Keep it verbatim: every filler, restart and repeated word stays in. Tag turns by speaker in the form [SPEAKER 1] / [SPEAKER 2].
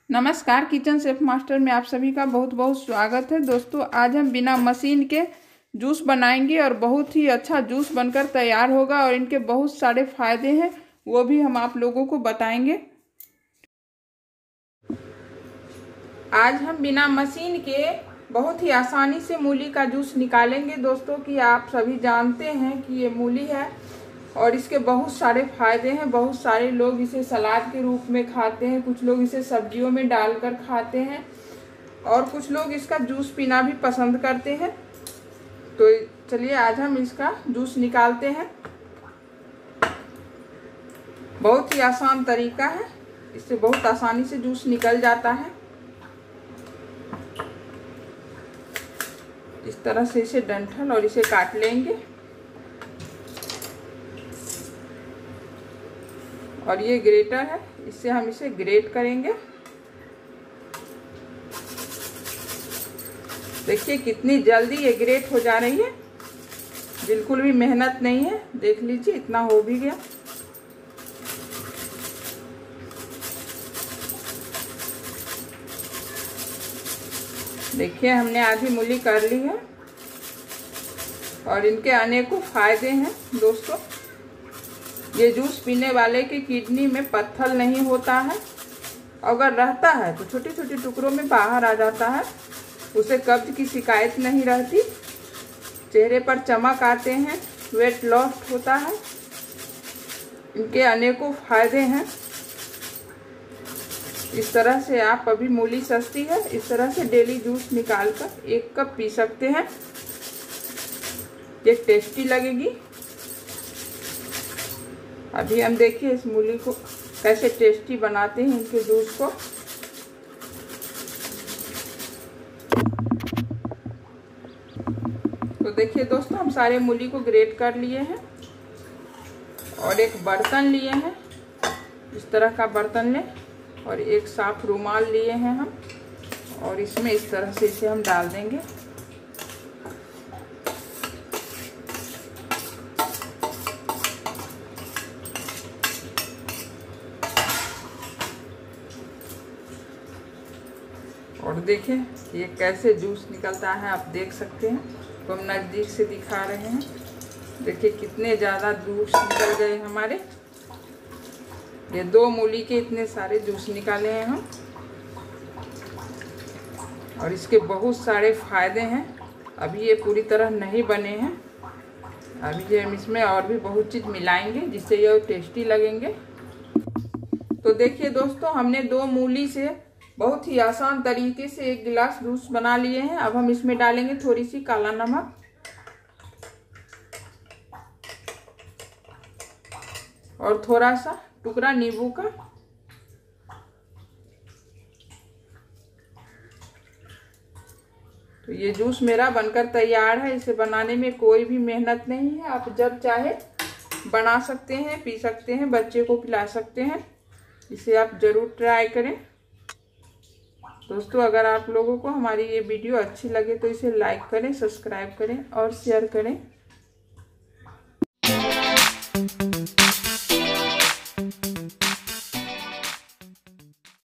[SPEAKER 1] नमस्कार, kitchen chef master में आप सभी का बहुत बहुत स्वागत है। दोस्तों, आज हम बिना मशीन के जूस बनाएंगे और बहुत ही अच्छा जूस बनकर तैयार होगा और इनके बहुत सारे फायदे हैं, वो भी हम आप लोगों को बताएंगे। आज हम बिना मशीन के बहुत ही आसानी से मूली का जूस निकालेंगे। दोस्तों कि आप सभी जानते हैं कि ये मूली है और इसके बहुत सारे फायदे हैं। बहुत सारे लोग इसे सलाद के रूप में खाते हैं, कुछ लोग इसे सब्जियों में डालकर खाते हैं और कुछ लोग इसका जूस पीना भी पसंद करते हैं। तो चलिए आज हम इसका जूस निकालते हैं। बहुत ही आसान तरीका है, इससे बहुत आसानी से जूस निकल जाता है। इस तरह से इसे डंठल और इसे काट लेंगे और ये ग्रेटर है, इससे हम इसे ग्रेट करेंगे। देखिए कितनी जल्दी ये ग्रेट हो जा रही है, बिल्कुल भी मेहनत नहीं है। देख लीजिए इतना हो भी गया। देखिए हमने आधी मूली कर ली है और इनके अनेकों फायदे हैं। दोस्तों, ये जूस पीने वाले की किडनी में पत्थर नहीं होता है, अगर रहता है तो छोटे छोटे टुकड़ों में बाहर आ जाता है। उसे कब्ज की शिकायत नहीं रहती, चेहरे पर चमक आते हैं, वेट लॉस होता है। इनके अनेकों फायदे हैं। इस तरह से आप, अभी मूली सस्ती है, इस तरह से डेली जूस निकाल कर एक कप पी सकते हैं। ये टेस्टी लगेगी। अभी हम देखिए इस मूली को कैसे टेस्टी बनाते हैं, इनके जूस को। तो देखिए दोस्तों, हम सारे मूली को ग्रेट कर लिए हैं और एक बर्तन लिए हैं। इस तरह का बर्तन लें और एक साफ रुमाल लिए हैं हम, और इसमें इस तरह से इसे हम डाल देंगे। और देखें ये कैसे जूस निकलता है, आप देख सकते हैं। तो हम नज़दीक से दिखा रहे हैं। देखिए कितने ज़्यादा जूस निकल गए हमारे। ये दो मूली के इतने सारे जूस निकाले हैं हम, और इसके बहुत सारे फायदे हैं। अभी ये पूरी तरह नहीं बने हैं, अभी ये हम इसमें और भी बहुत चीज़ मिलाएंगे जिससे ये टेस्टी लगेंगे। तो देखिए दोस्तों, हमने दो मूली से बहुत ही आसान तरीके से एक गिलास जूस बना लिए हैं। अब हम इसमें डालेंगे थोड़ी सी काला नमक और थोड़ा सा टुकड़ा नींबू का। तो ये जूस मेरा बनकर तैयार है। इसे बनाने में कोई भी मेहनत नहीं है, आप जब चाहे बना सकते हैं, पी सकते हैं, बच्चे को पिला सकते हैं। इसे आप ज़रूर ट्राई करें। दोस्तों, अगर आप लोगों को हमारी ये वीडियो अच्छी लगे तो इसे लाइक करें, सब्सक्राइब करें और शेयर करें।